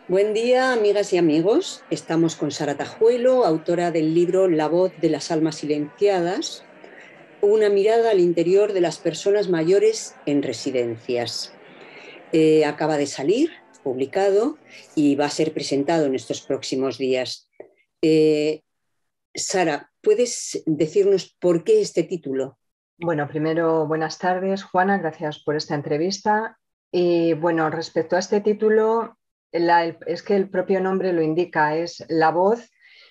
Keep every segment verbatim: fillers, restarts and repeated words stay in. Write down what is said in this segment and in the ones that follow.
Buen día, amigas y amigos. Estamos con Sara Tajuelo, autora del libro La voz de las almas silenciadas, una mirada al interior de las personas mayores en residencias. Eh, acaba de salir, publicado, y va a ser presentado en estos próximos días. Eh, Sara, ¿puedes decirnos por qué este título? Bueno, primero, buenas tardes, Juana, gracias por esta entrevista. Y bueno, respecto a este título, la- el- es que el propio nombre lo indica, es la voz.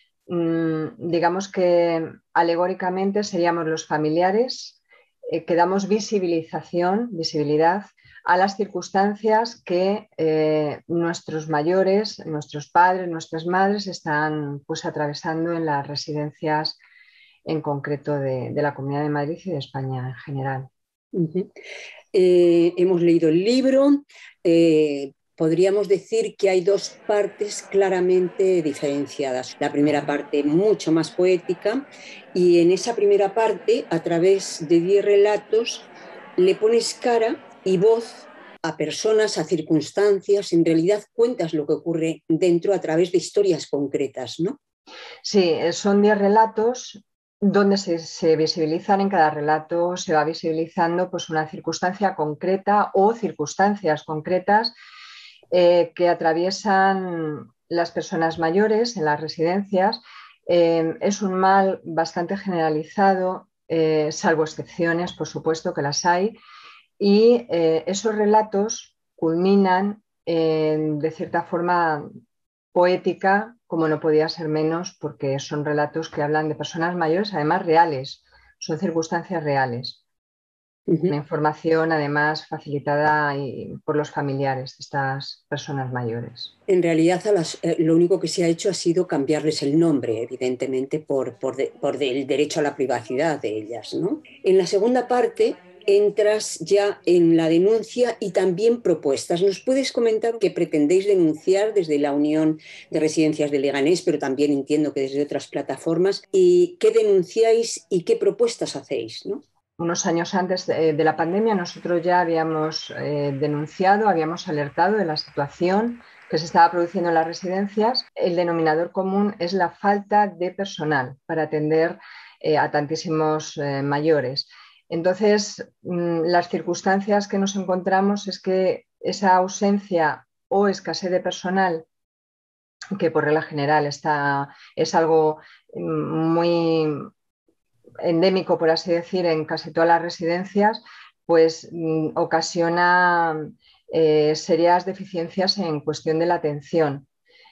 Mm, digamos que alegóricamente seríamos los familiares, eh, que damos visibilización, visibilidad a las circunstancias que eh, nuestros mayores, nuestros padres, nuestras madres están pues atravesando en las residencias en concreto de, de la Comunidad de Madrid y de España en general. Uh-huh. Eh, hemos leído el libro. Eh, podríamos decir que hay dos partes claramente diferenciadas. La primera parte mucho más poética y en esa primera parte, a través de diez relatos, le pones cara y voz a personas, a circunstancias. En realidad cuentas lo que ocurre dentro a través de historias concretas, ¿no? Sí, son diez relatos donde se, se, visibilizan, en cada relato se va visibilizando pues, una circunstancia concreta o circunstancias concretas eh, que atraviesan las personas mayores en las residencias. Eh, es un mal bastante generalizado, eh, salvo excepciones, por supuesto que las hay, y eh, esos relatos culminan eh, de cierta forma poética, como no podía ser menos, porque son relatos que hablan de personas mayores, además reales, son circunstancias reales. Uh-huh. Una información además facilitada por los familiares de estas personas mayores. En realidad, a las, eh, lo único que se ha hecho ha sido cambiarles el nombre, evidentemente, por, por, de, por de, el derecho a la privacidad de ellas, ¿no? En la segunda parte entras ya en la denuncia y también propuestas. ¿Nos puedes comentar qué pretendéis denunciar desde la Unión de Residencias de Leganés, pero también entiendo que desde otras plataformas, y qué denunciáis y qué propuestas hacéis, ¿no? Unos años antes de, de la pandemia nosotros ya habíamos eh, denunciado, habíamos alertado de la situación que se estaba produciendo en las residencias. El denominador común es la falta de personal para atender eh, a tantísimos eh, mayores. Entonces, mmm, las circunstancias que nos encontramos es que esa ausencia o escasez de personal, que por regla general está, es algo muy endémico, por así decir, en casi todas las residencias, pues mm, ocasiona eh, serias deficiencias en cuestión de la atención.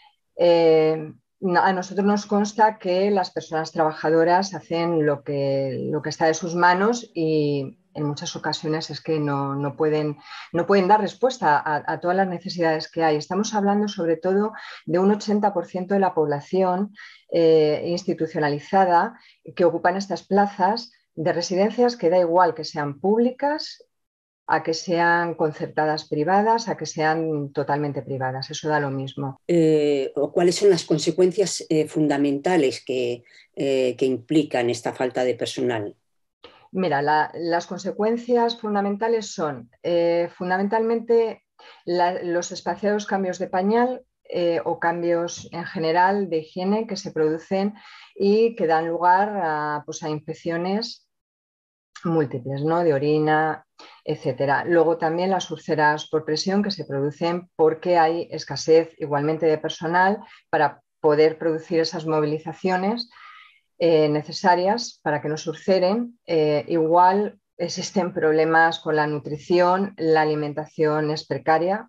Eh, a nosotros nos consta que las personas trabajadoras hacen lo que, lo que está de sus manos y en muchas ocasiones es que no, no, pueden, no pueden dar respuesta a, a todas las necesidades que hay. Estamos hablando sobre todo de un ochenta por ciento de la población eh, institucionalizada que ocupan estas plazas de residencias, que da igual que sean públicas, a que sean concertadas privadas, a que sean totalmente privadas. Eso da lo mismo. Eh, o cuáles son las consecuencias eh, fundamentales que, eh, que implican esta falta de personal. Mira, la, las consecuencias fundamentales son eh, fundamentalmente la, los espaciados cambios de pañal eh, o cambios en general de higiene que se producen y que dan lugar a, pues, a infecciones múltiples, ¿no? De orina, etcétera. Luego también las úlceras por presión que se producen porque hay escasez igualmente de personal para poder producir esas movilizaciones eh, necesarias para que no se ulceren. Eh, igual existen problemas con la nutrición, la alimentación es precaria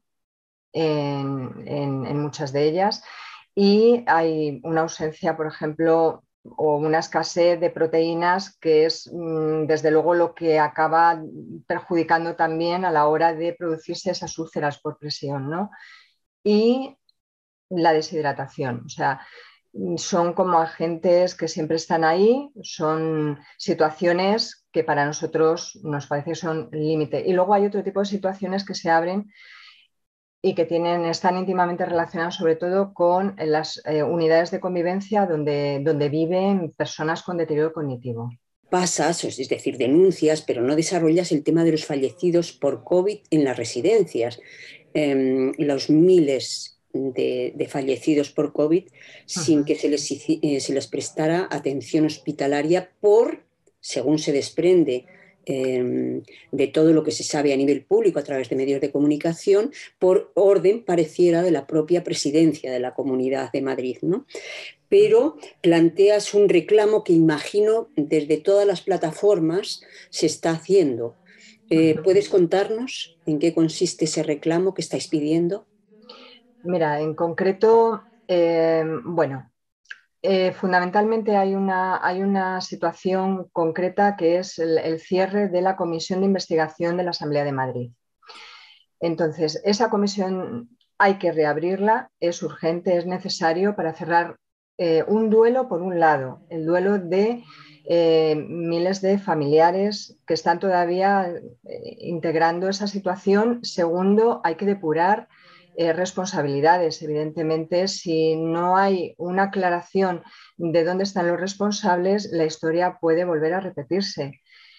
en, en, en muchas de ellas y hay una ausencia, por ejemplo, o una escasez de proteínas que es mmm, desde luego lo que acaba perjudicando también a la hora de producirse esas úlceras por presión, ¿no? Y la deshidratación, o sea, son como agentes que siempre están ahí, son situaciones que para nosotros nos parece que son límite. Y luego hay otro tipo de situaciones que se abren y que tienen, están íntimamente relacionadas sobre todo con las eh, unidades de convivencia donde, donde viven personas con deterioro cognitivo. Pasas, es decir, denuncias, pero no desarrollas el tema de los fallecidos por COVID en las residencias. Eh, los miles de, de fallecidos por COVID sin Ajá. que se les, eh, se les prestara atención hospitalaria por, según se desprende eh, de todo lo que se sabe a nivel público a través de medios de comunicación, por orden, pareciera, de la propia presidencia de la Comunidad de Madrid, ¿no? Pero planteas un reclamo que imagino desde todas las plataformas se está haciendo. Eh, ¿Puedes contarnos en qué consiste ese reclamo que estáis pidiendo? Mira, en concreto, eh, bueno, eh, fundamentalmente hay una, hay una situación concreta que es el, el cierre de la Comisión de Investigación de la Asamblea de Madrid. Entonces, esa comisión hay que reabrirla, es urgente, es necesario para cerrar eh, un duelo, por un lado, el duelo de eh, miles de familiares que están todavía eh, integrando esa situación. Segundo, hay que depurar eh, responsabilidades. Evidentemente, si no hay una aclaración de dónde están los responsables, la historia puede volver a repetirse.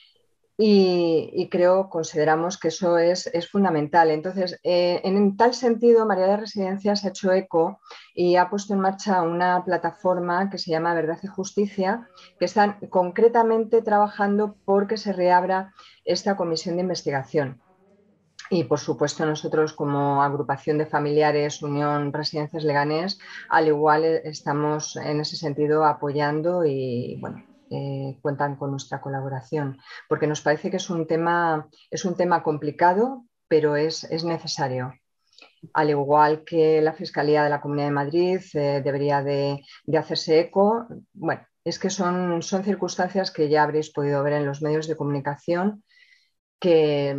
Y, y creo, consideramos que eso es, es fundamental. Entonces, eh, en tal sentido, María de Residencias ha hecho eco y ha puesto en marcha una plataforma que se llama Verdad y Justicia, que están concretamente trabajando por que se reabra esta comisión de investigación. Y, por supuesto, nosotros como agrupación de familiares Unión Residencias Leganés, al igual estamos en ese sentido apoyando y, bueno, eh, cuentan con nuestra colaboración, porque nos parece que es un tema, es un tema complicado, pero es, es necesario. Al igual que la Fiscalía de la Comunidad de Madrid eh, debería de, de hacerse eco. Bueno, es que son, son circunstancias que ya habréis podido ver en los medios de comunicación que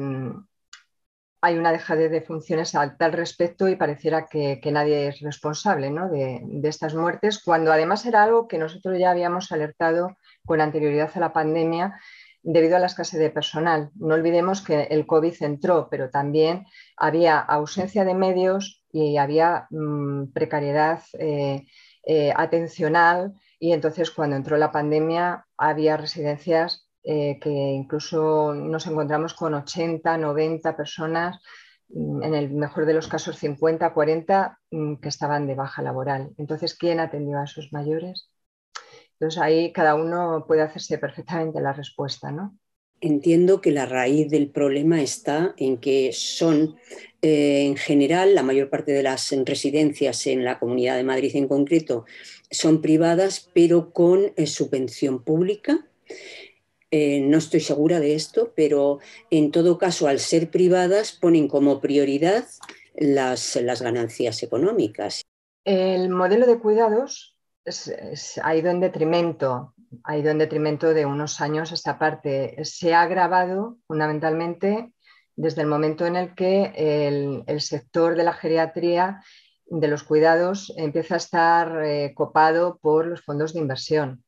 hay una dejadez de funciones a tal respecto y pareciera que, que nadie es responsable, ¿no?, de, de estas muertes, cuando además era algo que nosotros ya habíamos alertado con anterioridad a la pandemia debido a la escasez de personal. No olvidemos que el COVID entró, pero también había ausencia de medios y había mmm, precariedad eh, eh, atencional, y entonces cuando entró la pandemia había residencias Eh, que incluso nos encontramos con ochenta, noventa personas, en el mejor de los casos cincuenta, cuarenta, que estaban de baja laboral. Entonces, ¿quién atendió a esos mayores? Entonces, ahí cada uno puede hacerse perfectamente la respuesta, ¿no? Entiendo que la raíz del problema está en que son, eh, en general, la mayor parte de las residencias en la Comunidad de Madrid en concreto son privadas, pero con eh, subvención pública. Eh, no estoy segura de esto, pero en todo caso, al ser privadas, ponen como prioridad las, las ganancias económicas. El modelo de cuidados es, es, ha ido en detrimento, ha ido en detrimento de unos años esta parte. Se ha agravado fundamentalmente desde el momento en el que el, el sector de la geriatría, de los cuidados, empieza a estar eh, copado por los fondos de inversión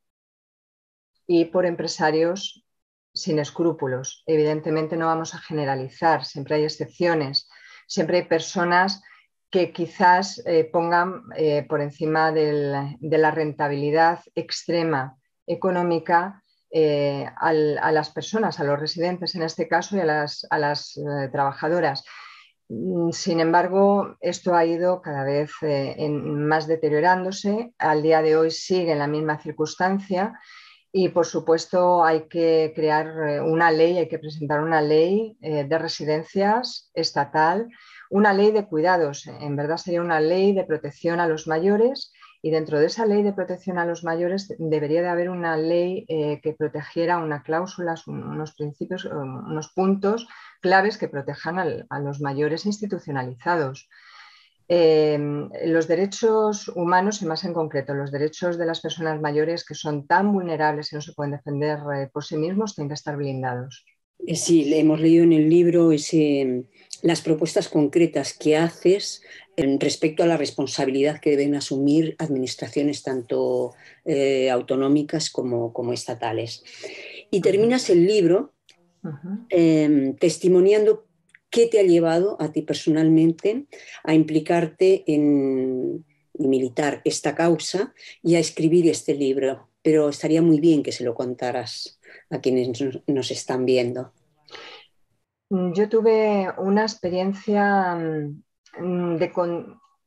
y por empresarios sin escrúpulos. Evidentemente no vamos a generalizar, siempre hay excepciones, siempre hay personas que quizás eh, pongan eh, por encima del, de la rentabilidad extrema económica eh, al, a las personas, a los residentes en este caso y a las, a las eh, trabajadoras. Sin embargo, esto ha ido cada vez eh, en, más deteriorándose. Al día de hoy sigue en la misma circunstancia. Y, por supuesto, hay que crear una ley, hay que presentar una ley eh, de residencias estatal, una ley de cuidados. En verdad sería una ley de protección a los mayores, y dentro de esa ley de protección a los mayores debería de haber una ley eh, que protegiera una cláusula, unos principios, unos puntos claves que protejan al, a los mayores institucionalizados. Eh, los derechos humanos y más en concreto los derechos de las personas mayores, que son tan vulnerables y no se pueden defender eh, por sí mismos, tienen que estar blindados. Sí, hemos leído en el libro ese, las propuestas concretas que haces respecto a la responsabilidad que deben asumir administraciones tanto eh, autonómicas como, como estatales. Y terminas el libro Uh-huh. eh, testimoniando qué te ha llevado a ti personalmente a implicarte en y militar esta causa y a escribir este libro. Pero estaría muy bien que se lo contaras a quienes nos están viendo. Yo tuve una experiencia de, con,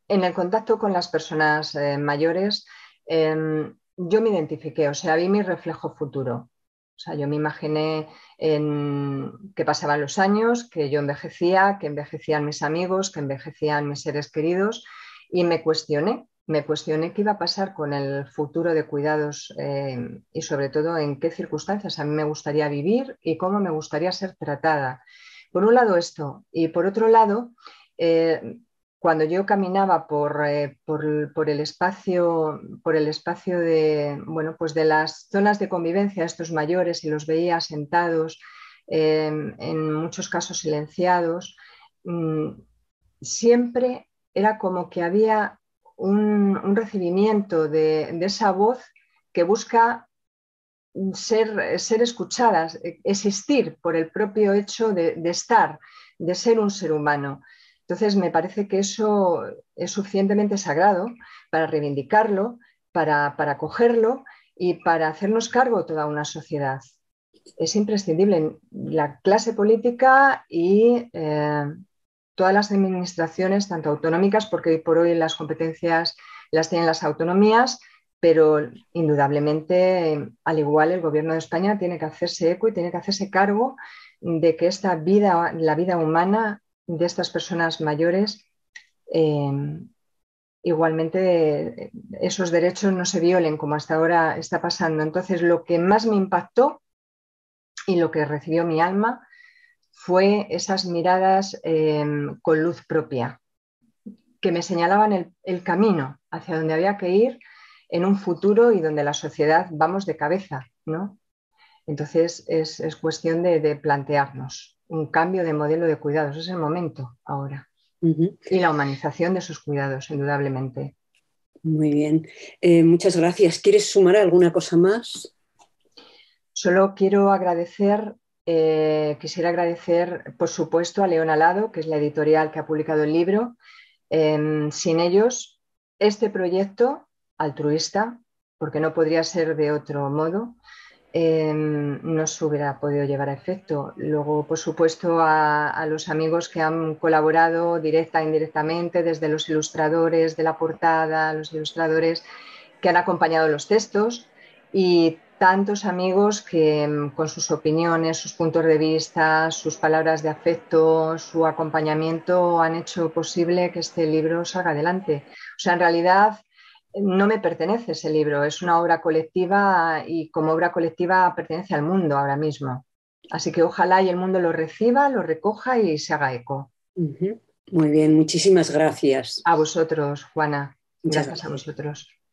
en el contacto con las personas eh, mayores, eh, yo me identifiqué, o sea, vi mi reflejo futuro. O sea, yo me imaginé en que pasaban los años, que yo envejecía, que envejecían mis amigos, que envejecían mis seres queridos, y me cuestioné, me cuestioné qué iba a pasar con el futuro de cuidados eh, y sobre todo en qué circunstancias a mí me gustaría vivir y cómo me gustaría ser tratada. Por un lado esto, y por otro lado, eh, cuando yo caminaba por, eh, por, por, el espacio, por el espacio de, bueno, pues de las zonas de convivencia de estos mayores y los veía sentados, eh, en muchos casos silenciados, mmm, siempre era como que había un, un recibimiento de, de esa voz que busca ser, ser escuchadas, existir por el propio hecho de, de estar, de ser un ser humano. Entonces, me parece que eso es suficientemente sagrado para reivindicarlo, para, para acogerlo y para hacernos cargo toda una sociedad. Es imprescindible. La clase política y eh, todas las administraciones, tanto autonómicas, porque hoy por hoy las competencias las tienen las autonomías, pero indudablemente, al igual, el Gobierno de España tiene que hacerse eco y tiene que hacerse cargo de que esta vida, la vida humana de estas personas mayores, eh, igualmente esos derechos no se violen como hasta ahora está pasando. Entonces, lo que más me impactó y lo que recibió mi alma fue esas miradas eh, con luz propia, que me señalaban el, el camino hacia donde había que ir en un futuro y donde la sociedad vamos de cabeza, ¿no? Entonces es, es cuestión de, de plantearnos un cambio de modelo de cuidados, es el momento ahora. Uh-huh. Y la humanización de sus cuidados, indudablemente. Muy bien, eh, muchas gracias. ¿Quieres sumar alguna cosa más? Solo quiero agradecer, eh, quisiera agradecer, por supuesto, a León Alado, que es la editorial que ha publicado el libro. Eh, sin ellos, este proyecto altruista, porque no podría ser de otro modo, eh, no se hubiera podido llevar a efecto. Luego, por supuesto, a, a los amigos que han colaborado directa e indirectamente, desde los ilustradores de la portada, los ilustradores que han acompañado los textos y tantos amigos que con sus opiniones, sus puntos de vista, sus palabras de afecto, su acompañamiento han hecho posible que este libro salga adelante. O sea, en realidad no me pertenece ese libro, es una obra colectiva y como obra colectiva pertenece al mundo ahora mismo. Así que ojalá y el mundo lo reciba, lo recoja y se haga eco. Uh-huh. Muy bien, muchísimas gracias. A vosotros, Juana. Muchas gracias, gracias a vosotros.